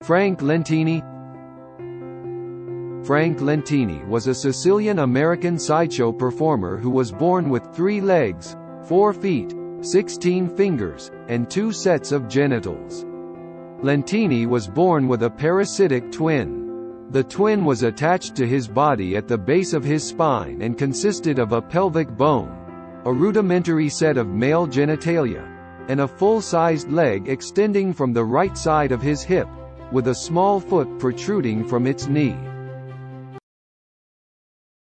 Frank Lentini. Frank Lentini was a Sicilian-American sideshow performer who was born with 3 legs, 4 feet, 16 fingers, and 2 sets of genitals. Lentini was born with a parasitic twin. The twin was attached to his body at the base of his spine and consisted of a pelvic bone, a rudimentary set of male genitalia, and a full-sized leg extending from the right side of his hip, with a small foot protruding from its knee.